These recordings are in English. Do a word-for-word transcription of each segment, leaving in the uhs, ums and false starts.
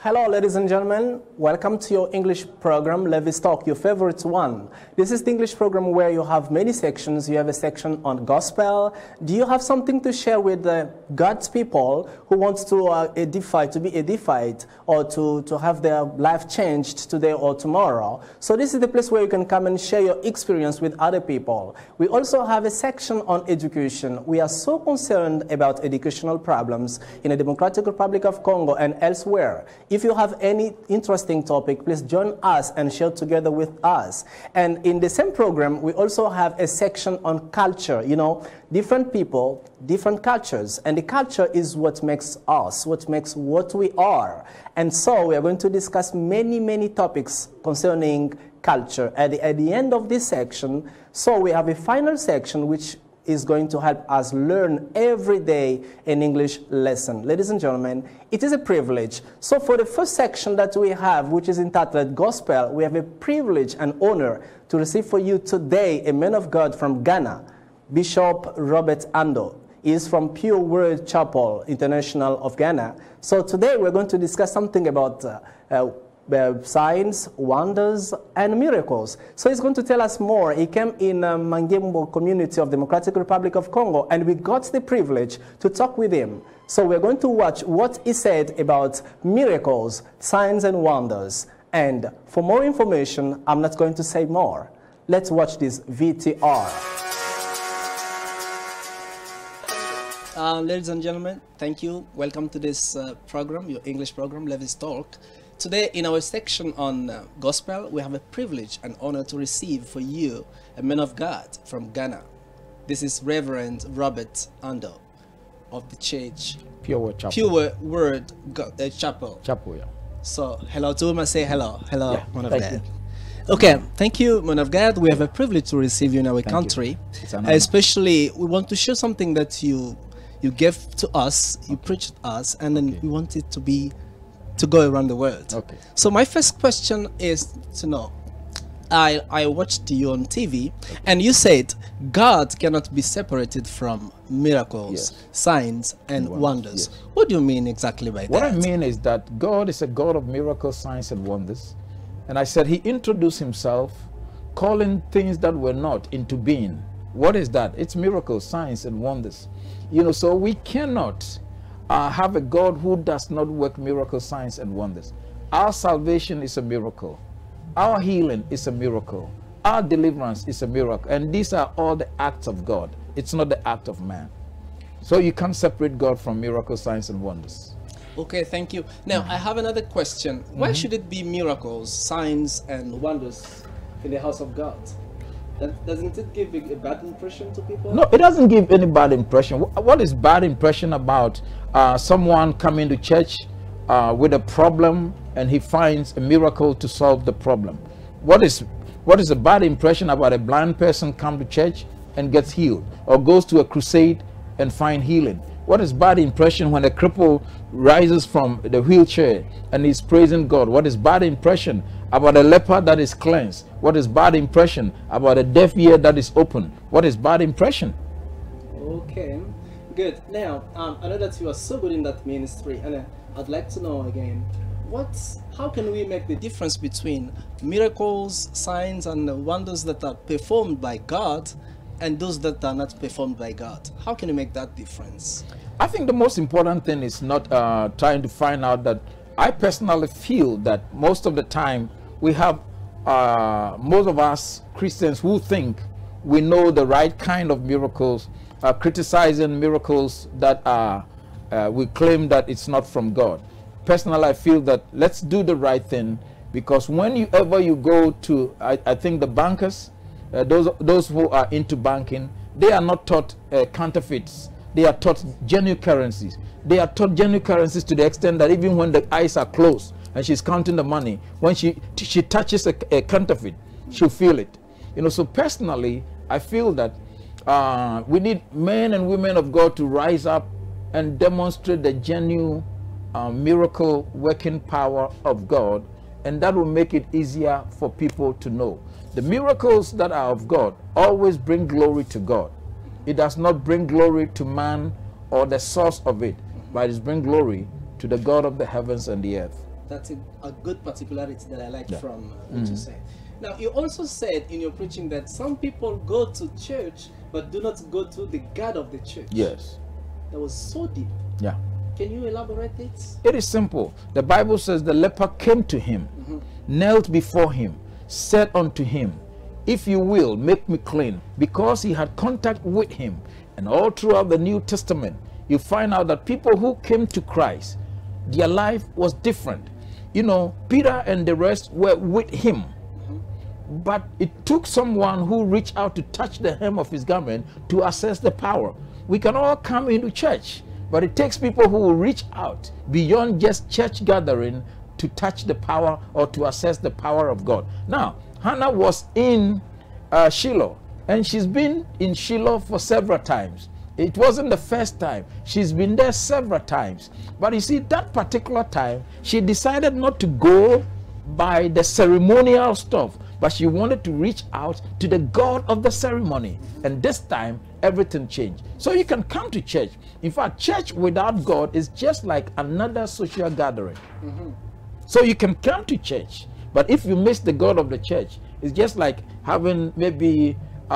Hello, ladies and gentlemen. Welcome to your English program, Levis Talk, your favorite one. This is the English program where you have many sections. You have a section on gospel. Do you have something to share with uh, God's people who wants to uh, edify, to be edified, or to, to have their life changed today or tomorrow? So this is the place where you can come and share your experience with other people. We also have a section on education. We are so concerned about educational problems in the Democratic Republic of Congo and elsewhere. If you have any interesting topic, please join us and share together with us. And in the same program, we also have a section on culture. You know, different people, different cultures. And the culture is what makes us, what makes what we are. And so we are going to discuss many, many topics concerning culture at the, at the end of this section. So we have a final section which is going to help us learn every day an English lesson. Ladies and gentlemen, it is a privilege. So for the first section that we have, which is entitled Gospel, we have a privilege and honor to receive for you today a man of God from Ghana, Bishop Robert Ando. He is from Pure Word Chapel International of Ghana. So today we're going to discuss something about uh, uh, Uh, signs, wonders, and miracles. So he's going to tell us more. He came in uh, Mangembo community of Democratic Republic of Congo, and we got the privilege to talk with him. So we're going to watch what he said about miracles, signs, and wonders. And for more information, I'm not going to say more. Let's watch this V T R. Uh, ladies and gentlemen, thank you. Welcome to this uh, program, your English program, Levis Talk. Today, in our section on uh, gospel, we have a privilege and honor to receive for you a man of God from Ghana. This is Reverend Robert Ando of the church Pure Word Chapel. Pure Word God, uh, Chapel. Chapel, yeah. So, hello to him. I say hello. Hello, yeah, man of thank God. You. Okay, thank you, man of God. We have a privilege to receive you in our thank country. You. Especially, we want to share something that you you gave to us, you preached to us, and then okay. we want it to be to go around the world. Okay. So my first question is to know, I, I watched you on T V, okay. and you said God cannot be separated from miracles, yes. signs, and wonders. wonders. Yes. What do you mean exactly by what that? What I mean is that God is a God of miracles, signs, and wonders. And I said he introduced himself, calling things that were not into being. What is that? It's miracles, signs, and wonders. You know, so we cannot Uh, have a God who does not work miracle signs and wonders. Our salvation is a miracle. Our healing is a miracle. Our deliverance is a miracle. And these are all the acts of God. It's not the act of man. So you can't separate God from miracle signs and wonders. Okay, thank you. Now, mm-hmm. I have another question. Why mm-hmm. should it be miracles, signs, and wonders in the house of God? Doesn't it give a bad impression to people? No, it doesn't give any bad impression. What is bad impression about uh, someone coming to church uh, with a problem and he finds a miracle to solve the problem? What is what is a bad impression about a blind person come to church and gets healed, or goes to a crusade and find healing? What is bad impression when a cripple rises from the wheelchair and is praising God? What is bad impression about a leper that is cleansed? What is bad impression about a deaf ear that is open? What is bad impression? Okay, good. Now, um, I know that you are so good in that ministry, and uh, I'd like to know again, what's, how can we make the difference between miracles, signs, and wonders that are performed by God and those that are not performed by God? How can you make that difference? I think the most important thing is not uh, trying to find out that. I personally feel that most of the time we have uh, most of us Christians who think we know the right kind of miracles, uh, criticizing miracles that are uh, we claim that it's not from God. Personally, I feel that let's do the right thing, because whenever you go to, I, I think the bankers, uh, those those who are into banking, they are not taught uh, counterfeits. They are taught genuine currencies. They are taught genuine currencies to the extent that even when the eyes are closed and she's counting the money, when she she touches a, a counterfeit, she'll feel it. You know, so personally, I feel that uh, we need men and women of God to rise up and demonstrate the genuine uh, miracle working power of God, and that will make it easier for people to know. The miracles that are of God always bring glory to God. It does not bring glory to man or the source of it, but it brings glory to the God of the heavens and the earth. That's a, a good particularity that I like Yeah. from uh, what Mm. you said. Now, you also said in your preaching that some people go to church but do not go to the God of the church. Yes. That was so deep. Yeah. Can you elaborate it? It is simple. The Bible says the leper came to him, Mm-hmm. knelt before him, said unto him, if you will, make me clean, because he had contact with him. And all throughout the New Testament, you find out that people who came to Christ, their life was different. You know, Peter and the rest were with him. But it took someone who reached out to touch the hem of his garment to access the power. We can all come into church, but it takes people who will reach out beyond just church gathering to touch the power or to access the power of God. Now, Hannah was in uh, Shiloh, and she's been in Shiloh for several times. It wasn't the first time. She's been there several times. But you see, that particular time, she decided not to go by the ceremonial stuff, but she wanted to reach out to the God of the ceremony. And this time, everything changed. So you can come to church. In fact, church without God is just like another social gathering. Mm-hmm. So you can come to church, but if you miss the God of the church, it's just like having maybe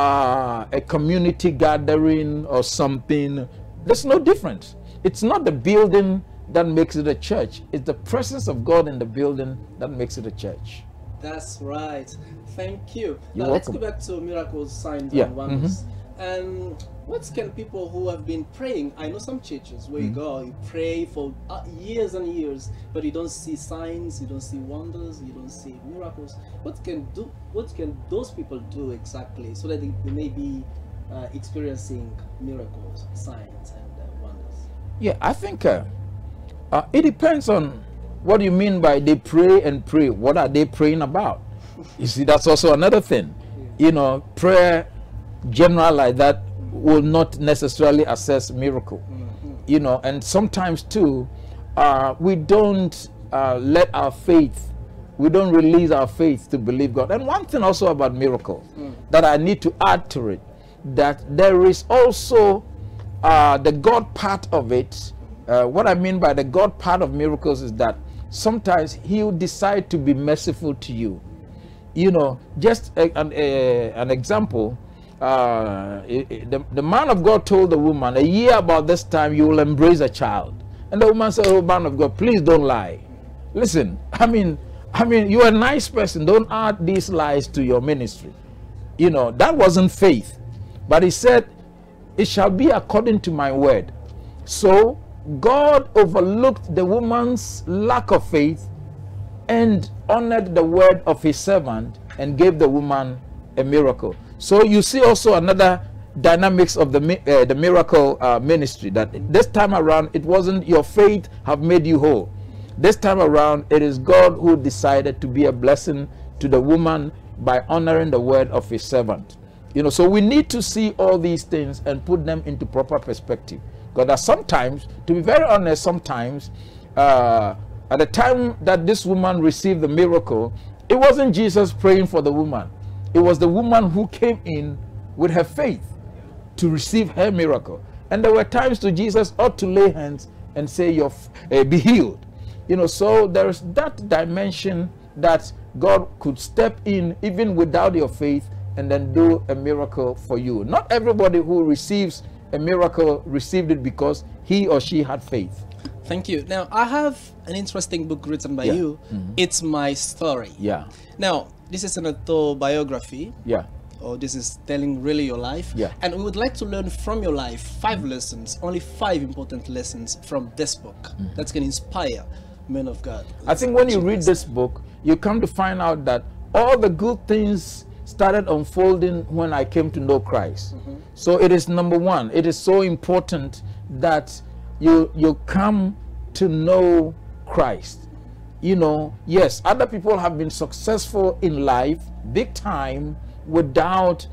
uh, a community gathering or something. There's no difference. It's not the building that makes it a church. It's the presence of God in the building that makes it a church. That's right. Thank you. You're now let's welcome. go back to miracles, signs, Yeah. and wonders. And what can people who have been praying? I know some churches where you go, you pray for uh, years and years, but you don't see signs, you don't see wonders, you don't see miracles. What can do? What can those people do exactly so that they, they may be uh, experiencing miracles, signs, and uh, wonders? Yeah, I think uh, uh, it depends on what you mean by they pray and pray. What are they praying about? You see, that's also another thing. You know, prayer general like that will not necessarily assess miracle. Mm-hmm. You know, and sometimes too, uh, we don't uh, let our faith, we don't release our faith to believe God. And one thing also about miracle mm. that I need to add to it, that there is also uh, the God part of it. Uh, what I mean by the God part of miracles is that sometimes He'll decide to be merciful to you. You know, just a, an, a, an example, uh, it, it, the, the man of God told the woman, a year about this time you will embrace a child. And the woman said, oh, man of God, please don't lie. Listen, I mean, I mean, you're a nice person. Don't add these lies to your ministry. You know, that wasn't faith. But he said, it shall be according to my word. So God overlooked the woman's lack of faith and honored the word of his servant and gave the woman a miracle. So you see also another dynamics of the uh, the miracle uh, ministry, that this time around it wasn't your faith have made you whole. This time around it is God who decided to be a blessing to the woman by honoring the word of his servant. You know, so we need to see all these things and put them into proper perspective. Because sometimes, to be very honest, sometimes uh, at the time that this woman received the miracle, it wasn't Jesus praying for the woman. It was the woman who came in with her faith to receive her miracle. And there were times to Jesus ought to lay hands and say, "You're uh, be healed." You know, so there's that dimension that God could step in even without your faith and then do a miracle for you. Not everybody who receives a miracle received it because he or she had faith. Thank you. Now, I have an interesting book written by Yeah. you. Mm-hmm. It's My Story. Yeah. Now, this is an autobiography. Yeah. Or this is telling really your life. Yeah. And we would like to learn from your life five lessons, only five important lessons from this book Mm-hmm. that can inspire men of God. I think when you read this book, you come to find out that all the good things started unfolding when I came to know Christ. Mm-hmm. So it is number one, it is so important that you you come to know Christ. You know, yes, other people have been successful in life, big time, without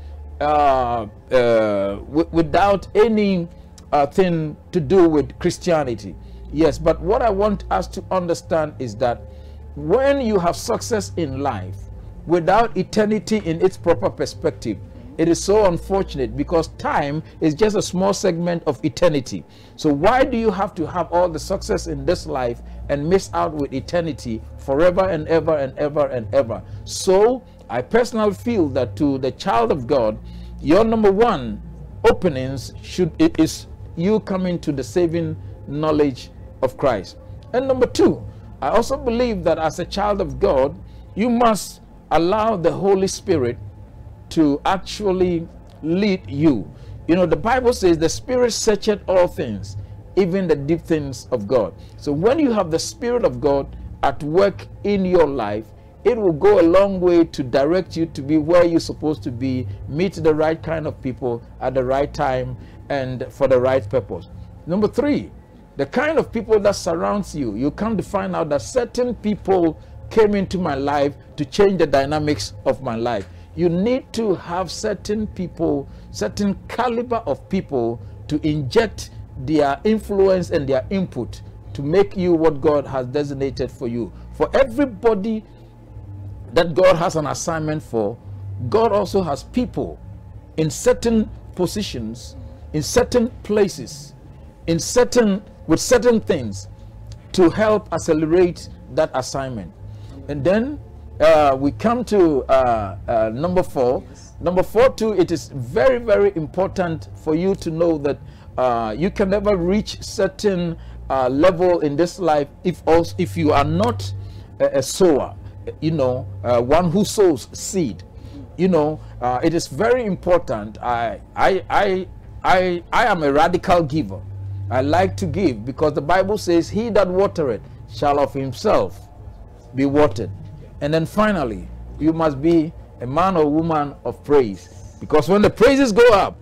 uh, uh, without any uh, thing to do with Christianity. Yes, but what I want us to understand is that when you have success in life, without eternity in its proper perspective, it is so unfortunate, because time is just a small segment of eternity. So why do you have to have all the success in this life and miss out with eternity forever and ever and ever and ever? So I personally feel that to the child of God, your number one openings should it is you coming to the saving knowledge of Christ. And number two, I also believe that as a child of God, you must allow the Holy Spirit to actually lead you. You know, the Bible says the Spirit searcheth all things, even the deep things of God. So when you have the Spirit of God at work in your life, it will go a long way to direct you to be where you're supposed to be, meet the right kind of people at the right time and for the right purpose. Number three, the kind of people that surrounds you. You come to find out that certain people came into my life to change the dynamics of my life. You need to have certain people, certain caliber of people to inject their influence and their input to make you what God has designated for you. For everybody that God has an assignment for, God also has people in certain positions, in certain places, in certain with certain things to help accelerate that assignment. And then uh, we come to uh, uh, number four. Number four too, it is very, very important for you to know that uh, you can never reach certain uh, level in this life if also if you are not a, a sower, you know, uh, one who sows seed. You know, uh, it is very important. I, I, I, I, I am a radical giver. I like to give because the Bible says, he that watereth shall of himself be watered. And then finally, you must be a man or woman of praise, because when the praises go up,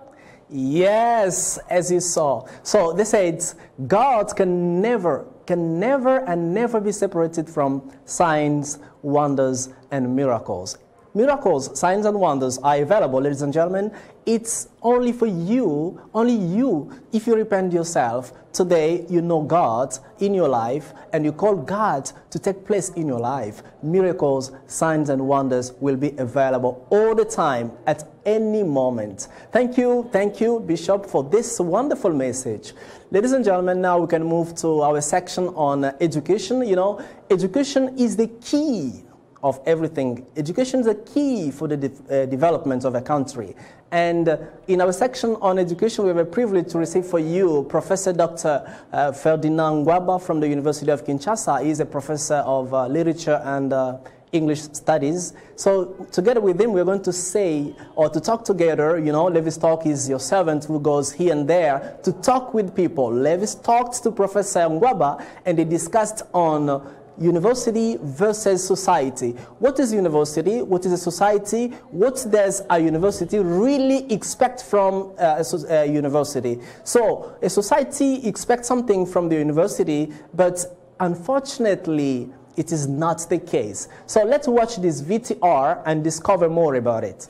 yes, as you saw. So they said God can never, can never and never be separated from signs, wonders, and miracles. Miracles, signs, and wonders are available, ladies and gentlemen. It's only for you, only you, if you repent yourself. Today, you know God in your life, and you call God to take place in your life. Miracles, signs, and wonders will be available all the time, at any moment. Thank you, thank you, Bishop, for this wonderful message. Ladies and gentlemen, now we can move to our section on education. You know, education is the key of everything. Education is a key for the de uh, development of a country. And uh, in our section on education, we have a privilege to receive for you Professor Doctor Uh, Ferdinand Ngwaba from the University of Kinshasa. He is a professor of uh, literature and uh, English studies. So together with him, we're going to say, or to talk together. You know, Levis Talk is your servant who goes here and there to talk with people. Levis talked to Professor Ngwaba, and they discussed on uh, university versus society. What is university? What is a society? What does a university really expect from uh, a, a university? So a society expects something from the university, but unfortunately, it is not the case. So let's watch this V T R and discover more about it.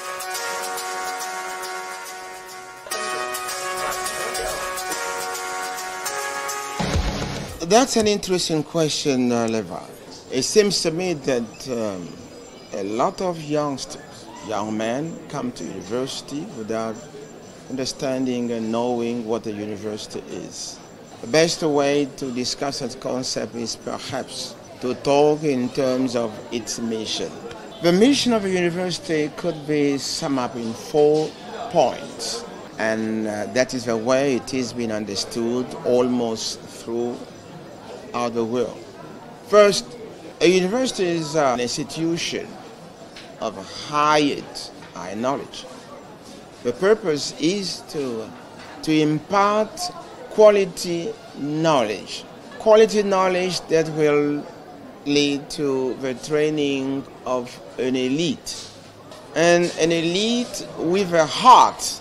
That's an interesting question, uh, Levi. It seems to me that um, a lot of youngsters, young men, come to university without understanding and knowing what a university is. The best way to discuss that concept is perhaps to talk in terms of its mission. The mission of a university could be summed up in four points, and uh, that is the way it is being understood almost through the world. First, a university is an institution of higher high knowledge. The purpose is to, to impart quality knowledge, quality knowledge that will lead to the training of an elite, and an elite with a heart,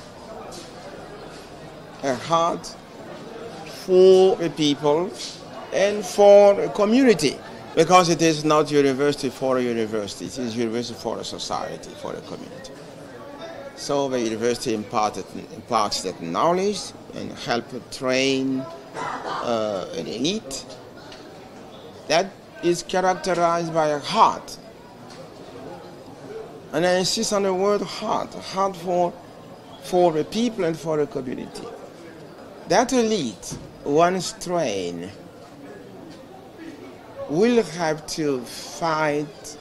a heart for the people and for a community, because it is not university for a university, it is university for a society, for a community. So the university imparted, imparts that knowledge and help train uh, an elite that is characterized by a heart, And I insist on the word heart, heart for, for the people and for the community. That elite, once trained, will have to fight,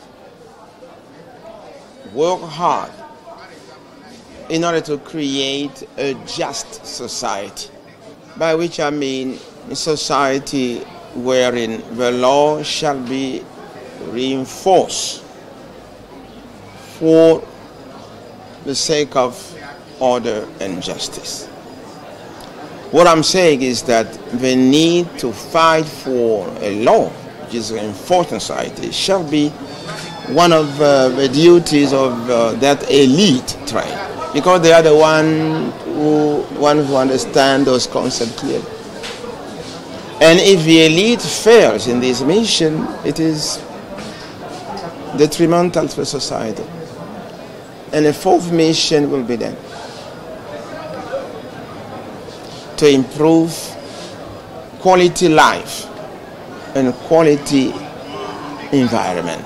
work hard in order to create a just society, by which I mean a society wherein the law shall be reinforced for the sake of order and justice. What I'm saying is that the need to fight for a law which is reinforced in society shall be one of uh, the duties of uh, that elite tribe, because they are the one who, one who understand those concepts clearly. And if the elite fails in this mission, it is detrimental to society. And a fourth mission will be then to improve quality life and quality environment.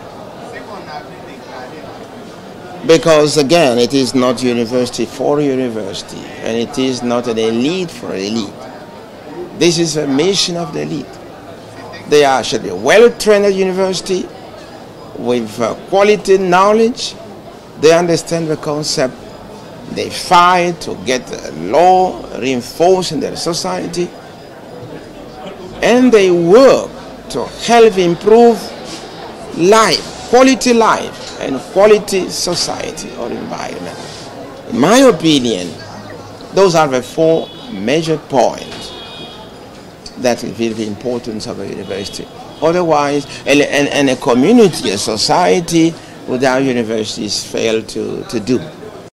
Because again, it is not university for university, and it is not an elite for elite. This is a mission of the elite. They are should be well-trained at university with uh, quality knowledge. They understand the concept. They fight to get the law reinforced in their society. And they work to help improve life, quality life, and quality society or environment. In my opinion, those are the four major points that reveal the importance of a university. Otherwise, and, and, and a community, a society without universities fail to, to do.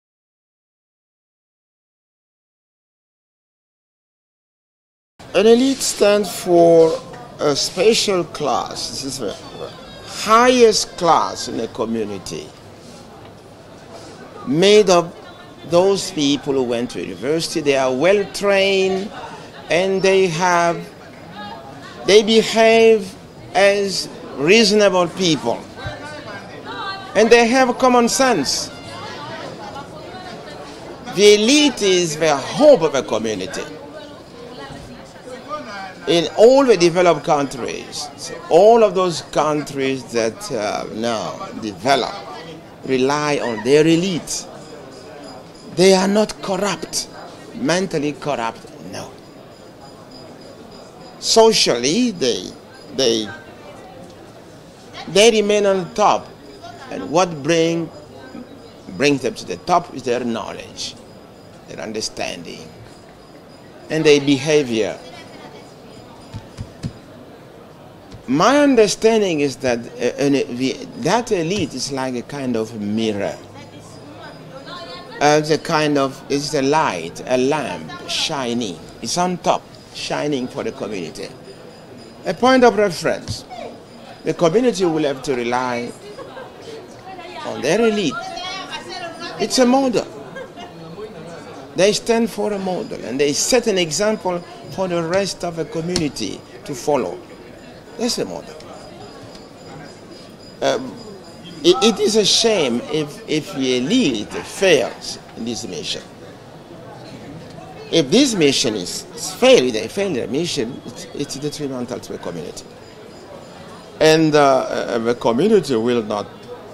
An elite stands for a special class. This is the highest class in a community, made of those people who went to university. They are well trained, and they have, they behave as reasonable people, and they have common sense. The elite is the hope of a community. In all the developed countries, all of those countries that uh, now develop rely on their elite. They are not corrupt, mentally corrupt, no. Socially, they, they, they remain on top. And what bring, brings them to the top is their knowledge, their understanding, and their behavior. My understanding is that uh, the, that elite is like a kind of mirror. Uh, it's a kind of, it's a light, a lamp shining. It's on top, shining for the community. A point of reference. The community will have to rely on their elite. It's a model. They stand for a model, and they set an example for the rest of the community to follow. That's a model. Um, it, it is a shame if, if the elite fails in this mission. If this mission is, is failed, they fail their mission, it's, it's detrimental to the community. And uh, the community will not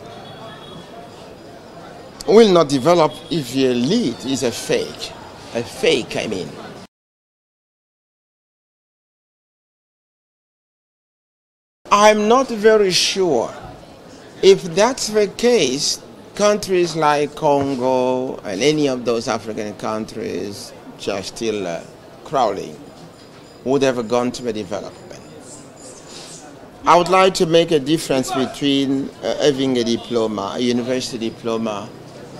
will not develop if the elite is a fake. A fake, I mean. I'm not very sure. If that's the case, countries like Congo and any of those African countries which are still uh, crawling would have gone to the development. I would like to make a difference between uh, having a diploma, a university diploma,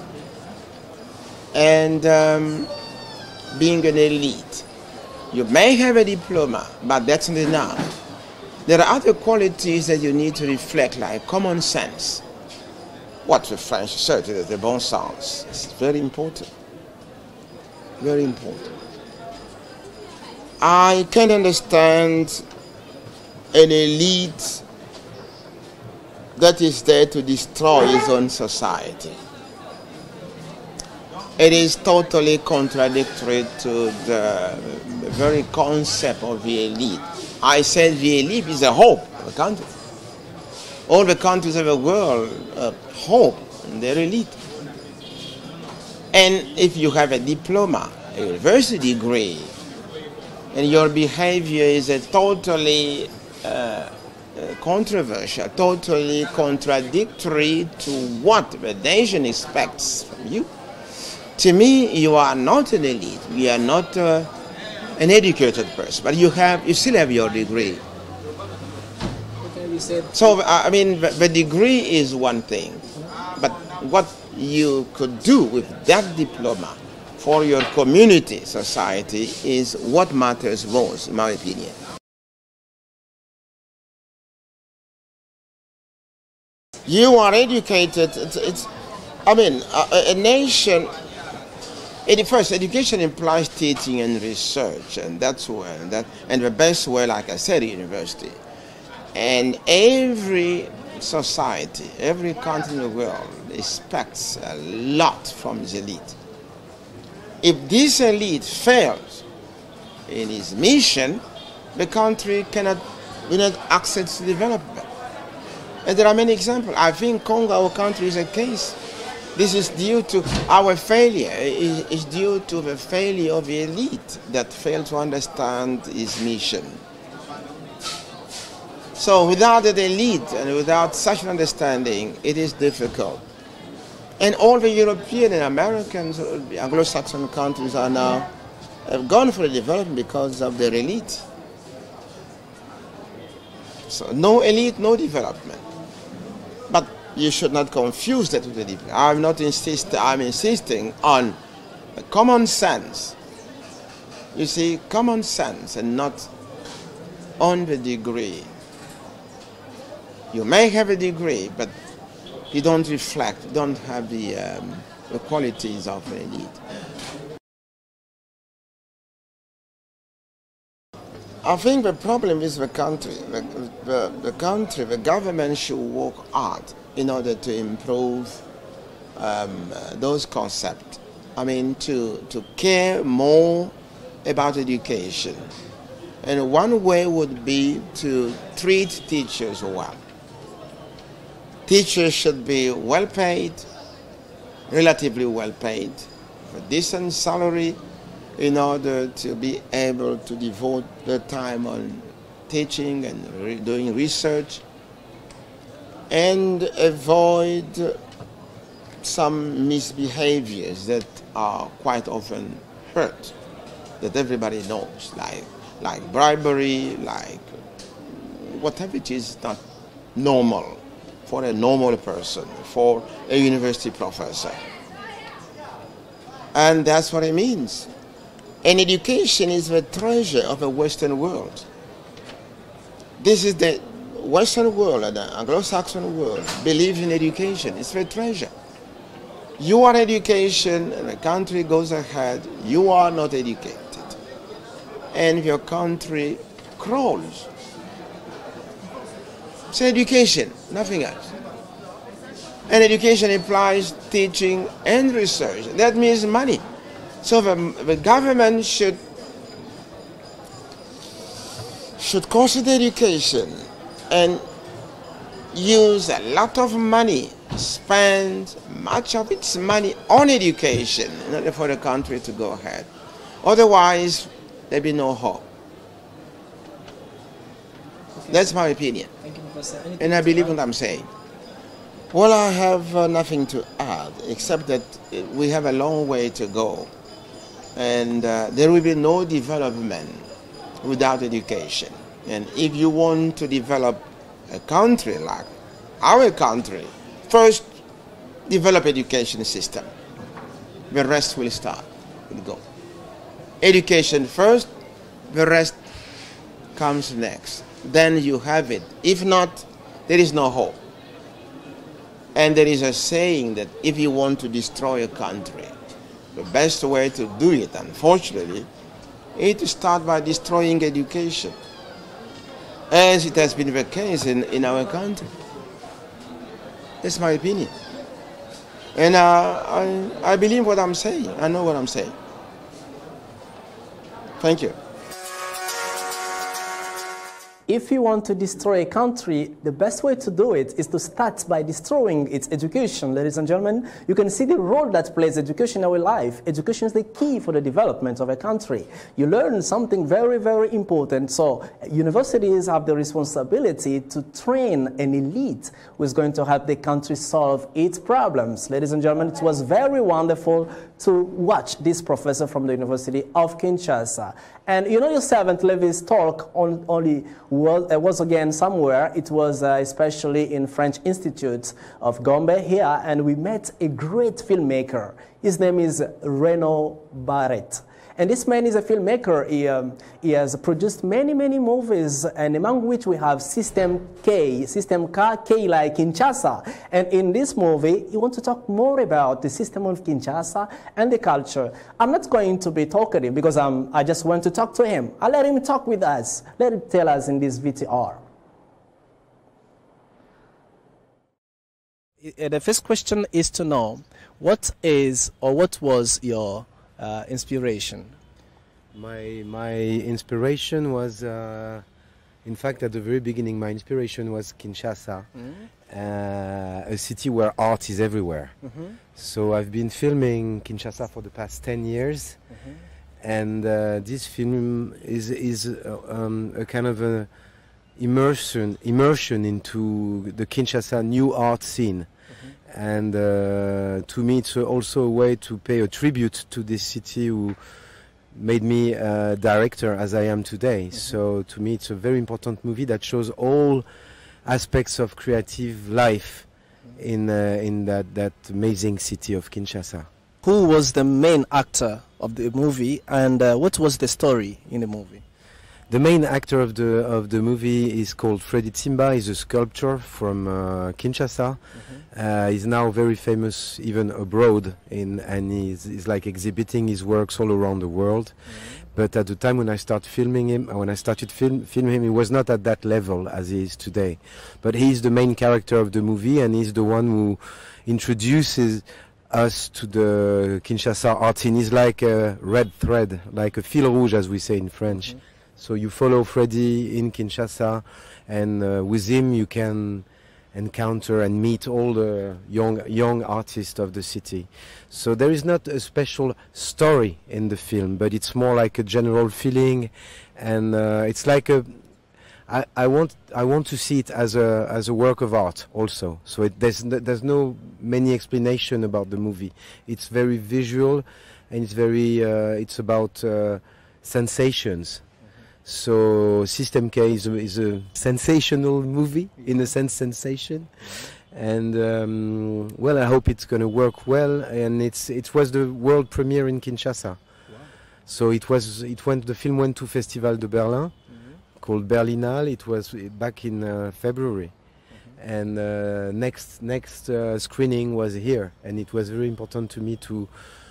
and um, being an elite. You may have a diploma, but that's not enough. There are other qualities that you need to reflect, like common sense. What the French say, the bon sens. It's very important. Very important. I can understand an elite that is there to destroy his own society. It is totally contradictory to the very concept of the elite. I said the elite is the hope of the country. All the countries of the world uh, hope in their elite. And if you have a diploma, a university degree, and your behavior is a totally uh, uh, controversial, totally contradictory to what the nation expects from you, to me, you are not an elite. You are not uh, an educated person, but you have, you still have your degree. Okay, you said. So I mean, the, the degree is one thing, but what you could do with that diploma for your community, society, is what matters most, in my opinion. You are educated. It's, it's I mean, a, a nation. First, education implies teaching and research, and that's where that, and the best way, like I said, university. And every society, every country in the world expects a lot from the elite. If this elite fails in its mission, the country cannot, will not access development. And there are many examples. I think Congo, our country, is a case. This is due to our failure. It is due to the failure of the elite that failed to understand its mission. So without the elite and without such an understanding, it is difficult. And all the European and Americans, the Anglo-Saxon countries are now have gone for the development because of their elite. So no elite, no development. But you should not confuse that with the development. I'm not insist. I'm insisting on common sense. You see, common sense, and not on the degree. You may have a degree, but you don't reflect, don't have the, um, the qualities of an elite. I think the problem is the country. The, the, the country, the government should work hard in order to improve um, uh, those concepts. I mean, to, to care more about education. And one way would be to treat teachers well. Teachers should be well paid, relatively well paid, a decent salary, in order to be able to devote their time on teaching and re doing research, and avoid some misbehaviors that are quite often hurt, that everybody knows, like, like bribery, like whatever it is not normal for a normal person, for a university professor. And that's what it means. And education is the treasure of the Western world. This is the Western world, and the Anglo-Saxon world, believes in education. It's the treasure. You are education, and the country goes ahead. You are not educated, and your country crawls. It's education, nothing else. And education implies teaching and research. That means money. So the, the government should should consider education and use a lot of money, spend much of its money on education in order for the country to go ahead. Otherwise, there'll be no hope. That's my opinion. Thank you, Professor. Anything And I believe add? what I'm saying. Well, I have uh, nothing to add, except that uh, we have a long way to go. And uh, there will be no development without education. And if you want to develop a country like our country, first develop education system. The rest will start, will go. Education first, the rest comes next. Then you have it. If not, there is no hope. And there is a saying that if you want to destroy a country, the best way to do it, unfortunately, is to start by destroying education, as it has been the case in, in our country. It's my opinion. And uh, I, I believe what I'm saying. I know what I'm saying. Thank you. If you want to destroy a country, the best way to do it is to start by destroying its education. Ladies and gentlemen, you can see the role that plays education in our life. Education is the key for the development of a country. You learn something very, very important. So universities have the responsibility to train an elite who is going to help the country solve its problems. Ladies and gentlemen, it was very wonderful to watch this professor from the University of Kinshasa. And you know yourself, and Levy's talk on, only was, uh, was again somewhere. It was uh, especially in French Institute of Gombe here, and we met a great filmmaker. His name is Renaud Barrette. And this man is a filmmaker. He, um, he has produced many, many movies, and among which we have System K, System K, K like Kinshasa. And in this movie, he wants to talk more about the system of Kinshasa and the culture. I'm not going to be talkative because um, I just want to talk to him. I'll let him talk with us. Let him tell us in this V T R. The first question is to know, what is or what was your Uh, inspiration? My my inspiration was, uh, in fact, at the very beginning, my inspiration was Kinshasa, mm-hmm. uh, a city where art is everywhere. Mm-hmm. So I've been filming Kinshasa for the past ten years, mm-hmm. and uh, this film is is uh, um, a kind of a immersion immersion into the Kinshasa new art scene. And uh, to me, it's also a way to pay a tribute to this city who made me a director as I am today. Mm-hmm. So to me, it's a very important movie that shows all aspects of creative life mm-hmm. in uh, in that, that amazing city of Kinshasa. Who was the main actor of the movie, and uh, what was the story in the movie? The main actor of the of the movie is called Freddy Tsimba. He's a sculptor from uh, Kinshasa. Mm-hmm. uh, he's now very famous even abroad, in, and he's, he's like exhibiting his works all around the world. Mm-hmm. But at the time when I started filming him, when I started film filming him, he was not at that level as he is today. But he's the main character of the movie, and he's the one who introduces us to the Kinshasa art scene. He's like a red thread, like a fil rouge, as we say in French. Mm-hmm. So you follow Freddy in Kinshasa, and uh, with him you can encounter and meet all the young young artists of the city. So there is not a special story in the film, but it's more like a general feeling, and uh, it's like a. I, I want I want to see it as a as a work of art also. So it, there's no, there's no many explanation about the movie. It's very visual, and it's very uh, it's about uh, sensations. So System K is a, is a sensational movie, in a sense sensation, and um, well, I hope it's going to work well. And it's it was the world premiere in Kinshasa, wow. So it was it went the film went to Festival de Berlin, mm-hmm. called Berlinale. It was back in uh, February, mm-hmm. and uh, next next uh, screening was here, and it was very important to me to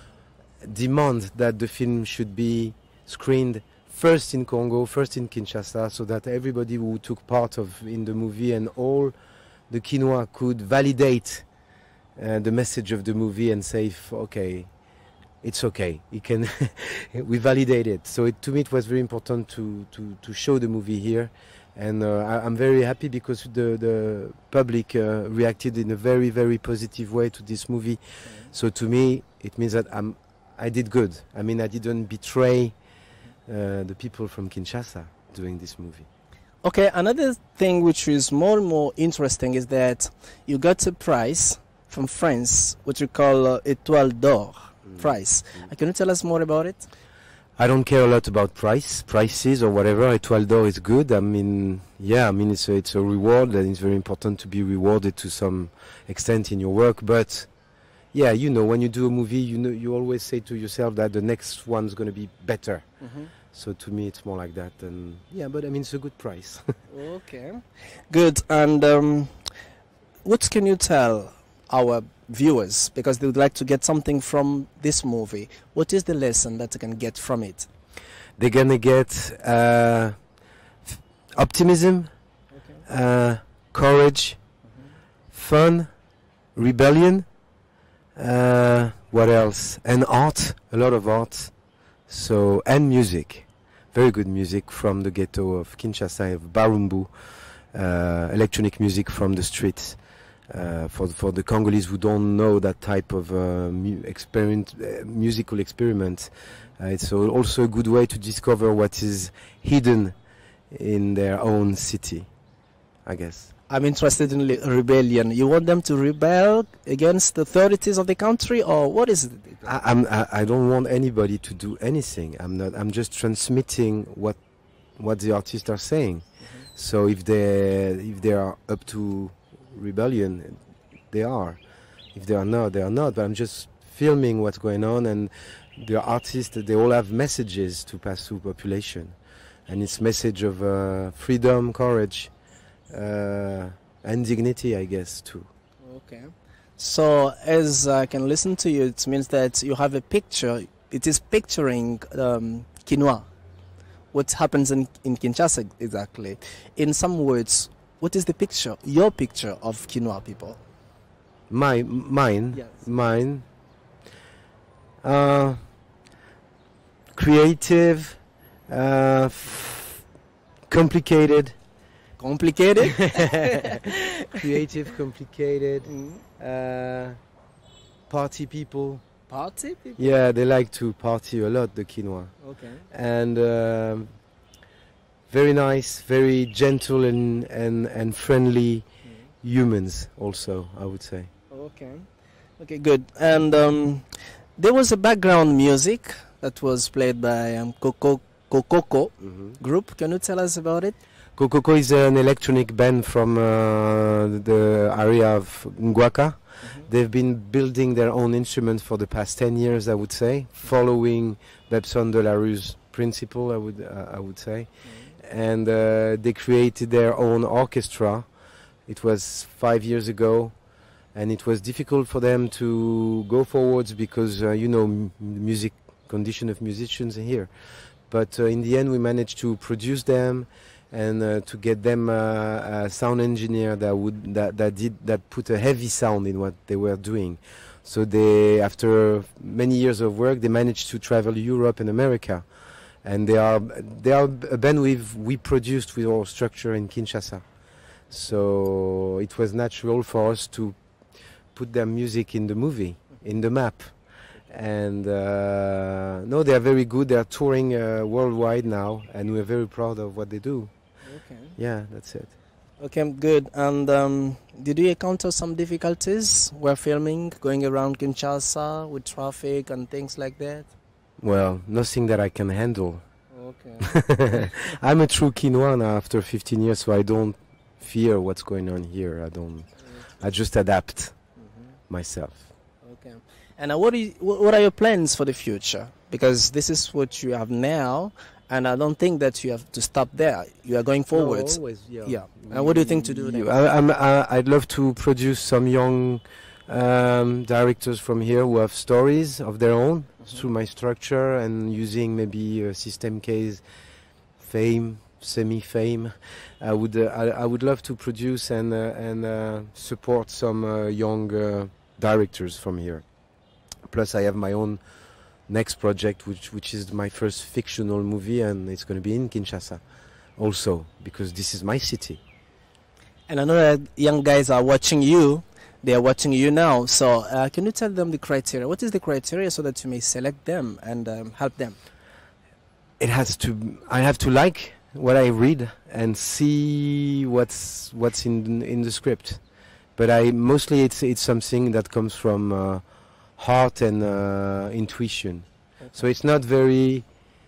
demand that the film should be screened first in Congo, first in Kinshasa, so that everybody who took part of in the movie and all the Kinois could validate uh, the message of the movie and say, okay, it's okay, it can we validate it. So it, to me it was very important to, to, to show the movie here, and uh, I, I'm very happy because the, the public uh, reacted in a very, very positive way to this movie. Mm-hmm. So to me it means that I'm, I did good. I mean, I didn't betray Uh, the people from Kinshasa doing this movie. Okay, another thing which is more and more interesting is that you got a prize from France, what you call uh, Étoile d'Or mm. prize. Mm. Uh, can you tell us more about it? I don't care a lot about price, prices or whatever. Étoile d'Or is good. I mean, yeah, I mean it's a, it's a reward, and it's very important to be rewarded to some extent in your work. But yeah, you know, when you do a movie, you know, you always say to yourself that the next one's going to be better. Mm-hmm. So to me, it's more like that. And yeah, but I mean, it's a good price. Okay, good. And um, what can you tell our viewers, because they would like to get something from this movie? What is the lesson that they can get from it? They're going to get uh, optimism, okay. uh, courage, mm-hmm. fun, rebellion. Uh, what else? And art, a lot of art. So, and music, very good music from the ghetto of Kinshasa, of Barumbu, uh, electronic music from the streets. Uh, for for the Congolese who don't know that type of uh, mu experiment, uh, musical experiment, uh, it's a, also a good way to discover what is hidden in their own city, I guess. I'm interested in rebellion. You want them to rebel against the authorities of the country, or what is it? I, I'm, I, I don't want anybody to do anything. I'm not. I'm just transmitting what what the artists are saying. Mm-hmm. So if they if they are up to rebellion, they are. If they are not, they are not. But I'm just filming what's going on, and the artists, they all have messages to pass through population, and it's message of uh, freedom, courage, uh, and dignity, I guess, too. Okay. So as I can listen to you, it means that you have a picture. It is picturing um, Kinois, what happens in, in Kinshasa exactly. In some words, what is the picture, your picture of Kinois people? My, mine? Yes. Mine. Uh, creative, uh, f complicated. Complicated? Creative, complicated. Mm. Uh, party people. Party people? Yeah, they like to party a lot, the Kinois. Okay. And um, very nice, very gentle and, and, and friendly mm. humans also, I would say. Okay. Okay, good. And um, there was a background music that was played by um, Coco Kokoko mm-hmm. group. Can you tell us about it? Kokoko is an electronic band from uh, the area of Ngwaka. Mm-hmm. They've been building their own instruments for the past ten years, I would say, following Bebson de la Rue's principle, I would, uh, I would say. Mm-hmm. And uh, they created their own orchestra. It was five years ago, and it was difficult for them to go forwards because, uh, you know, m music condition of musicians here. But uh, in the end, we managed to produce them and uh, to get them uh, a sound engineer that would that that did that put a heavy sound in what they were doing. So they, after many years of work, they managed to travel Europe and America, and they are they are a band we've we produced with our structure in Kinshasa. So it was natural for us to put their music in the movie, in the map. And uh, no, they are very good. They are touring uh, worldwide now, and we're very proud of what they do. Okay. Yeah, that's it. Okay, good. And um, did you encounter some difficulties while filming, going around Kinshasa with traffic and things like that? Well, nothing that I can handle. Okay. I'm a true Kinois now after fifteen years, so I don't fear what's going on here. I don't. I just adapt mm-hmm. myself. Okay. And uh, what, is, what are your plans for the future? Because this is what you have now, and I don't think that you have to stop there. You are going forward. No, always, yeah. Yeah. And what do you think to do you, then? I, I'm, I, I'd love to produce some young um, directors from here who have stories of their own mm-hmm. through my structure and using maybe uh, System K's fame, semi-fame. I would, uh, I, I would love to produce and uh, and uh, support some uh, young uh, directors from here. Plus, I have my own next project, which which is my first fictional movie, and it's going to be in Kinshasa, also because this is my city. And I know that young guys are watching you. They are watching you now. So, uh, can you tell them the criteria? What is the criteria so that you may select them and um, help them? It has to. I have to like what I read and see what's what's in in the script. But I mostly it's it's something that comes from. Uh, heart and uh, intuition. Okay. So it's not very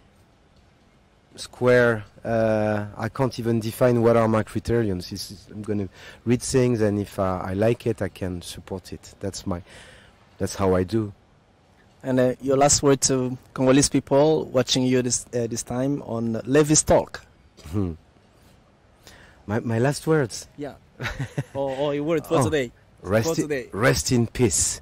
square. Uh, I can't even define what are my criterions. It's, I'm going to read things, and if uh, I like it, I can support it. That's my. That's how I do. And uh, your last word to Congolese people watching you this uh, this time on Levis Talk. Hmm. My my last words. Yeah. or, or your word for oh. today. Rest, I, rest in peace.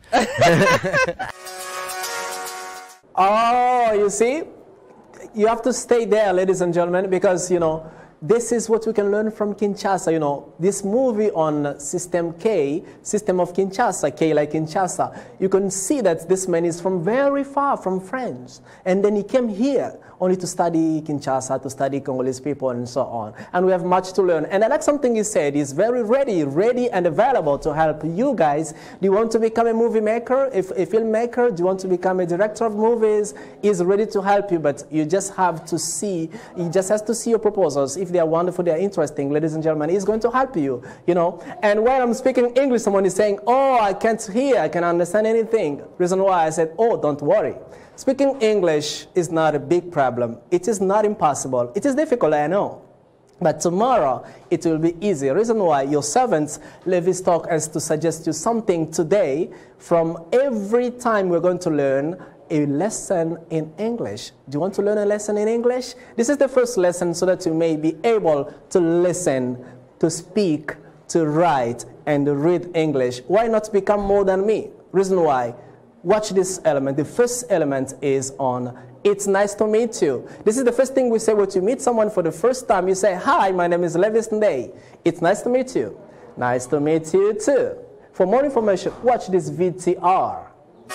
Oh, you see, you have to stay there, ladies and gentlemen, because, you know, This is what we can learn from Kinshasa. You know, this movie on System K, System of Kinshasa, K like Kinshasa, you can see that this man is from very far, from France. And then he came here only to study Kinshasa, to study Congolese people and so on. And we have much to learn. And I like something he said, he's very ready, ready and available to help you guys. Do you want to become a movie maker, a, a filmmaker? Do you want to become a director of movies? He's ready to help you, but you just have to see, he just has to see your proposals. If they are wonderful, they are interesting, ladies and gentlemen, he's going to help you, you know. And while I'm speaking English, someone is saying, oh, I can't hear, I can't understand anything. Reason why I said, oh, don't worry. Speaking English is not a big problem. It is not impossible. It is difficult, I know. But tomorrow, it will be easy. Reason why your servant, Levi Stock, has to suggest you something today from every time we're going to learn a lesson in English. Do you want to learn a lesson in English? This is the first lesson so that you may be able to listen, to speak, to write, and to read English. Why not become more than me? Reason why. Watch this element. The first element is on it's nice to meet you. This is the first thing we say when you meet someone for the first time. You say, hi, my name is Levis Ndei. It's nice to meet you. Nice to meet you too. For more information, watch this V T R.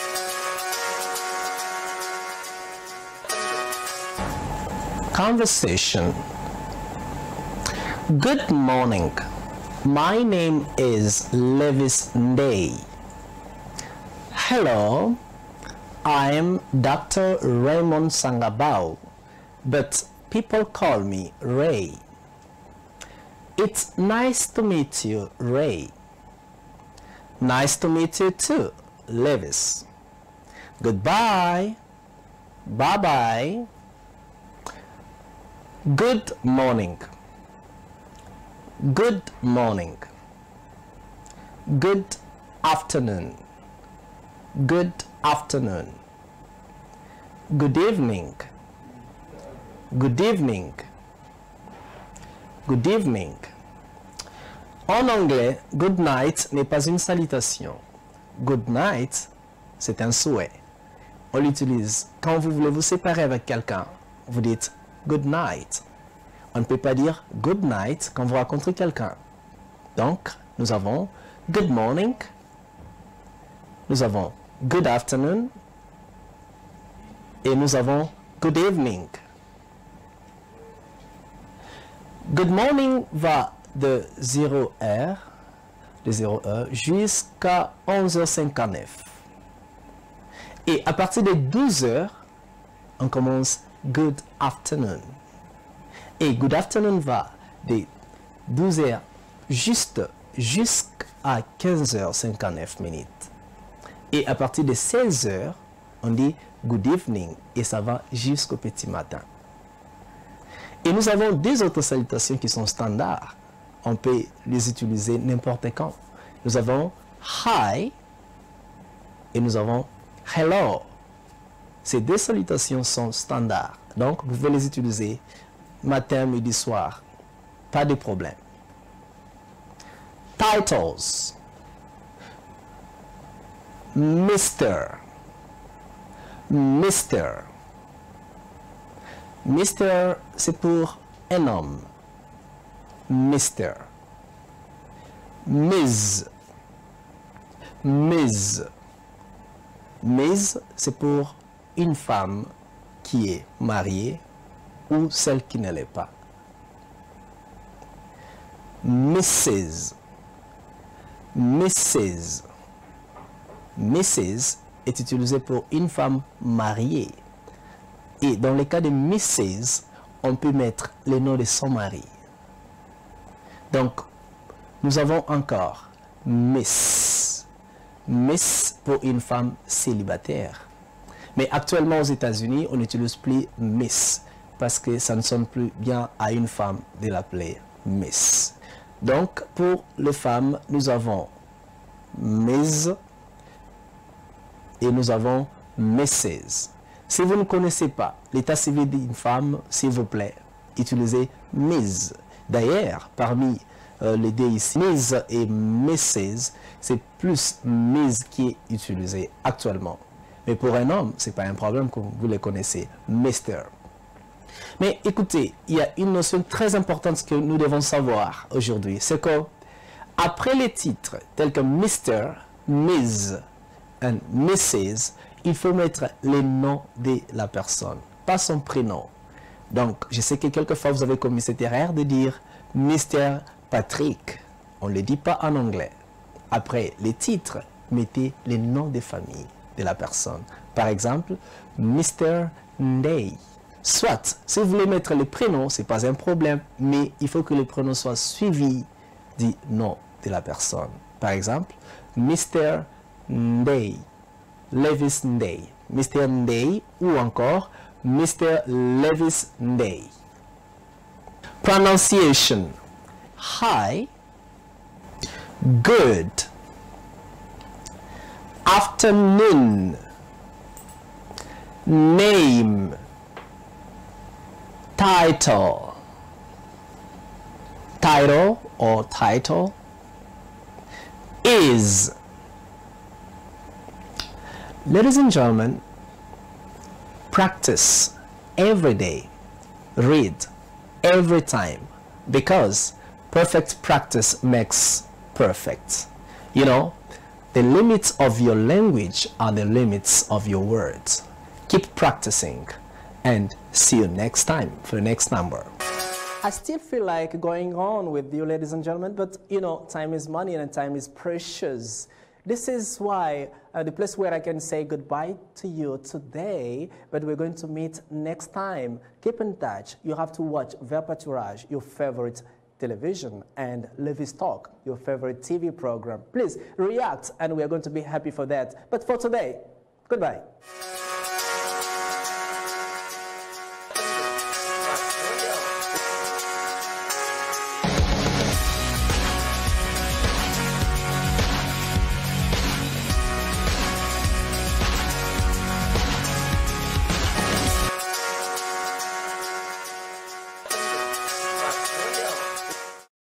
Conversation. Good morning. My name is Levis Ndei. Hello, I am Doctor Raymond Sangabao, but people call me Ray. It's nice to meet you, Ray. Nice to meet you too, Levis. Goodbye. Bye-bye. Good morning. Good morning. Good afternoon. Good afternoon. Good evening. Good evening. Good evening. En anglais, good night n'est pas une salutation. Good night, c'est un souhait. On l'utilise quand vous voulez vous séparer avec quelqu'un. Vous dites good night. On ne peut pas dire good night quand vous rencontrez quelqu'un. Donc, nous avons good morning. Nous avons good afternoon et nous avons good evening. Good morning va de zéro heure, de zéro heure jusqu'à onze heures cinquante-neuf. Et à partir de douze heures, on commence good afternoon. Et good afternoon va de douze heures juste jusqu'à quinze heures cinquante-neuf minutes. Et à partir de seize heures, on dit good evening et ça va jusqu'au petit matin. Et nous avons deux autres salutations qui sont standards. On peut les utiliser n'importe quand. Nous avons hi et nous avons hello. Ces deux salutations sont standards. Donc, vous pouvez les utiliser matin, midi, soir. Pas de problème. Titles. Mister. Mister. Mister, c'est pour un homme. Mister. Miss. Miss. Miss, c'est pour une femme qui est mariée ou celle qui ne l'est pas. Missus. Missus. Missus est utilisé pour une femme mariée. Et dans le cas de Missus, on peut mettre le nom de son mari. Donc, nous avons encore Miss. Miss pour une femme célibataire. Mais actuellement aux États-Unis, on n'utilise plus Miss parce que ça ne sonne plus bien à une femme de l'appeler Miss. Donc, pour les femmes, nous avons Miss et nous avons Missus. Si vous ne connaissez pas l'état civil d'une femme, s'il vous plaît, utilisez Miss. D'ailleurs, parmi euh, les deux ici, Miss et Missus, c'est plus Miss qui est utilisé actuellement. Mais pour un homme, ce n'est pas un problème que vous les connaissez. Mister. Mais écoutez, il y a une notion très importante que nous devons savoir aujourd'hui. C'est que après les titres tels que mister, miss et missus, il faut mettre les noms de la personne, pas son prénom. Donc, je sais que quelquefois vous avez commis cette erreur de dire mister Patrick. On ne le dit pas en anglais. Après les titres, mettez les noms de famille de la personne. Par exemple, mister Ndeye. Soit, si vous voulez mettre le prénom, ce n'est pas un problème, mais il faut que le prénom soit suivi du nom de la personne. Par exemple, mister Ndeye, Levis Ndeye, mister Ndeye ou encore mister Levis Ndeye. Pronunciation. Hi, good, afternoon, name, title, title or title, is. Ladies and gentlemen, practice every day, read every time, because perfect practice makes perfect. You know, the limits of your language are the limits of your words. Keep practicing and see you next time for the next number. I still feel like going on with you, ladies and gentlemen, but you know, time is money and time is precious. This is why uh, the place where I can say goodbye to you today, but we're going to meet next time. Keep in touch. You have to watch Ver Pâturage, your favorite television, and Levis Talk, your favorite T V program. Please react, and we are going to be happy for that. But for today, goodbye.